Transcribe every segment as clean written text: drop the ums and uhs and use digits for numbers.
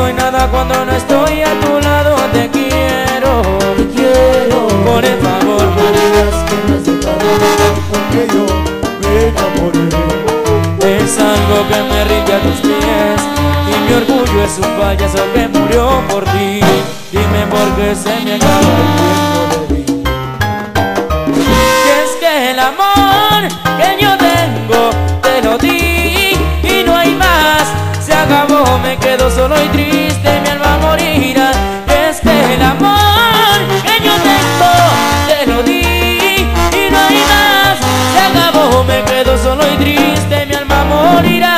soy nada cuando no estoy a tu lado. Te quiero, por el favor, no digas que me has dejado, porque yo me enamoré. es algo que me rinde a tus pies y mi orgullo es un payaso que murió por ti. Dime por qué se me acaba el tiempo de mí. Y es que el amor que yo tengo te lo di y no hay más. Se acabó, me quedo solo y triste, mi alma morirá. Y es que el amor que yo tengo te lo di y no hay más. Se acabó, me quedo solo y triste, mi alma morirá.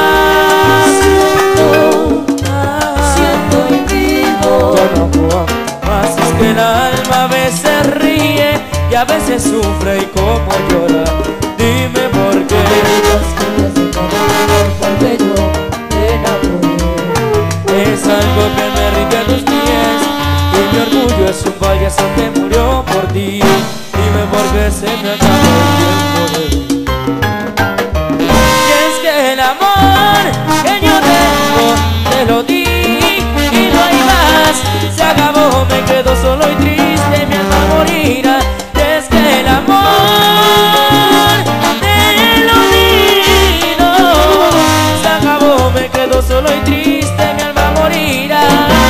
Siento y vivo. Ya no puedo más, es que el alma a veces ríe y a veces sufre y como llora. Dime por qué. No digas que me has dejado, porque yo me enamoré. Es algo que me rinde a tus pies y mi orgullo es un payaso que murió por ti. Dime por qué se me acaba el tiempo de mí. Y es que el amor que yo tengo te lo di y no hay más. Se acabó, me quedo solo y triste, mi alma morirá. Y es que el amor te lo di, no. Se acabó, me quedo solo y triste, mi alma morirá.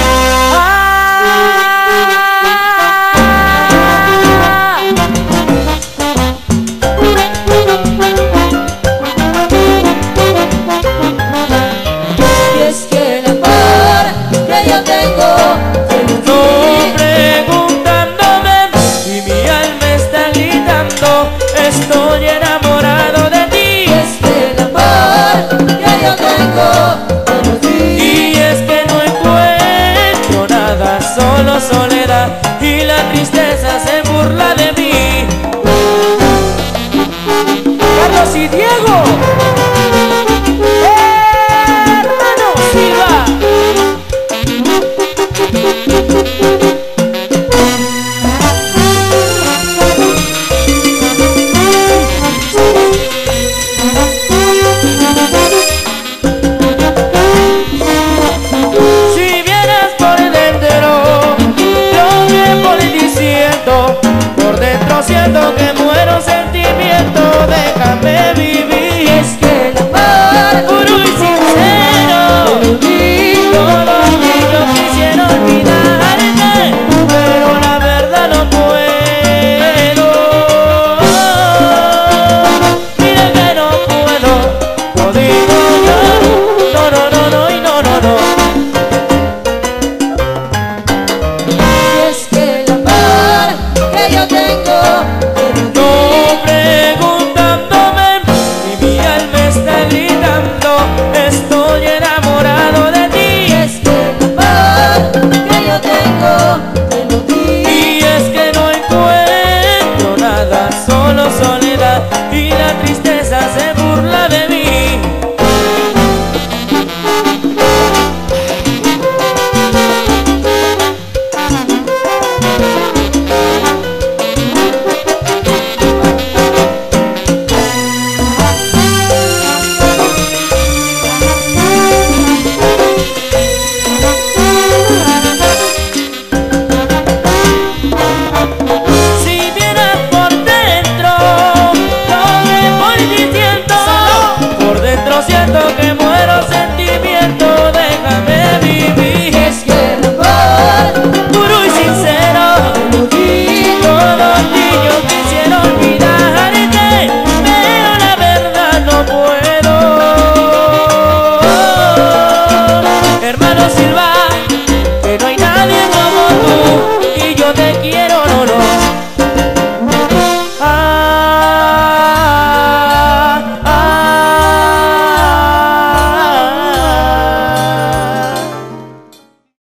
Y es que el amor que yo tengo te lo No di. preguntándome y mi alma está gritando, estoy enamorado de ti. Y es que el amor que yo tengo te lo di. Y es que no encuentro nada, solo soledad y la tristeza se burla de mí. Carlos y Diego, hermano Silva. Si vieras por dentro lo que por ti siento, por dentro siento que muero.